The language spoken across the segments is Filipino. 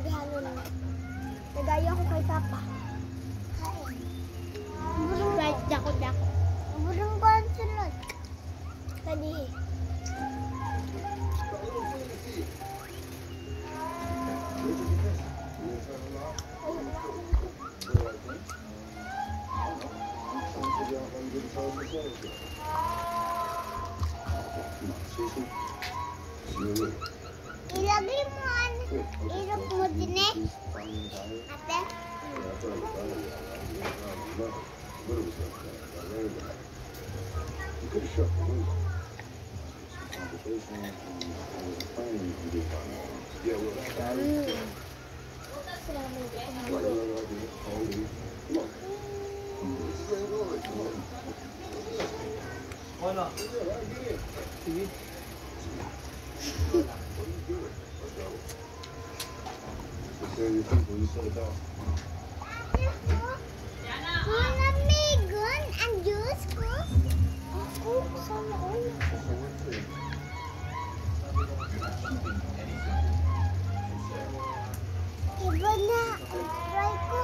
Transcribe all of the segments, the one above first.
Naghahalon na. Nagaya ko kay Papa. Kain. Right, dako. Burung ko ang sunod. Tadi. Ilagay mo ilog mo din eh. Ate? Hola. Sige. Namigon ang Diyos ko. Ako, sana all. Iba na ang try ko.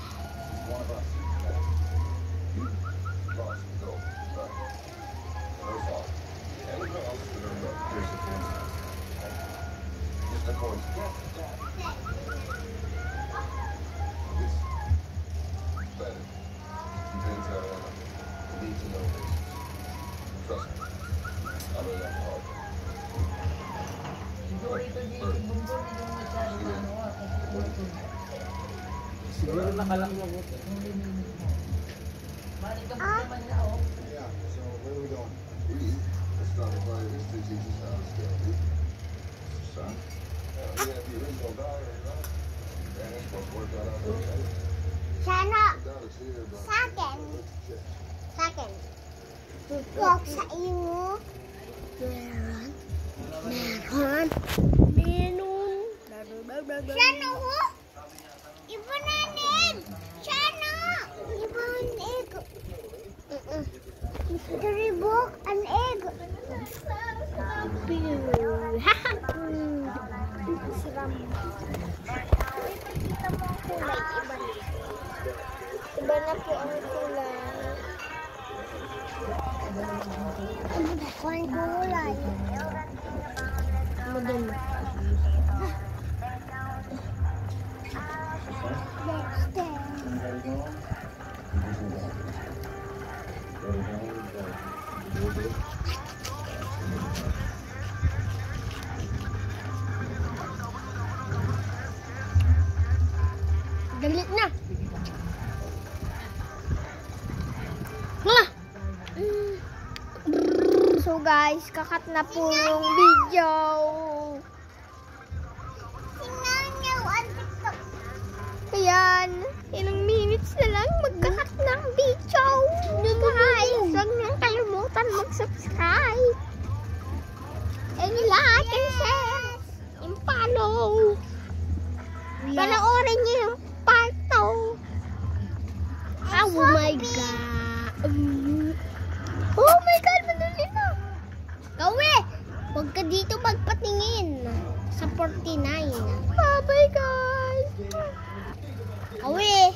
Siguro nakalak na mo. Yeah, so where are we going? Let's start a fire. This to teach us how to scale. Son? Yeah, if you really gonna die, right? Man, that's supposed to work out okay. Sana Down is here, but sa akin. Sa akin. Huwag sa iyo. Meron. Sana ho? Iba natin. Sana. Iba ang egg. Turibok ang egg. Siram. Ipakita mo ang kulay. Iba na. Iba na po ang kulay. Ano ba ko ang kulay? Madami. Galit na. So guys, kakat na po yung video. Ayan, ilang minutes na lang magkakat ng video. Guys, huwag niyong kalimutan mag-subscribe. And like and share. And follow. Panoorin niyo yung part 2. Oh my God. Oh my God, madali na. Kawe, huwag ka dito magpatingin. Sa 49. Bye-bye guys. Kawe.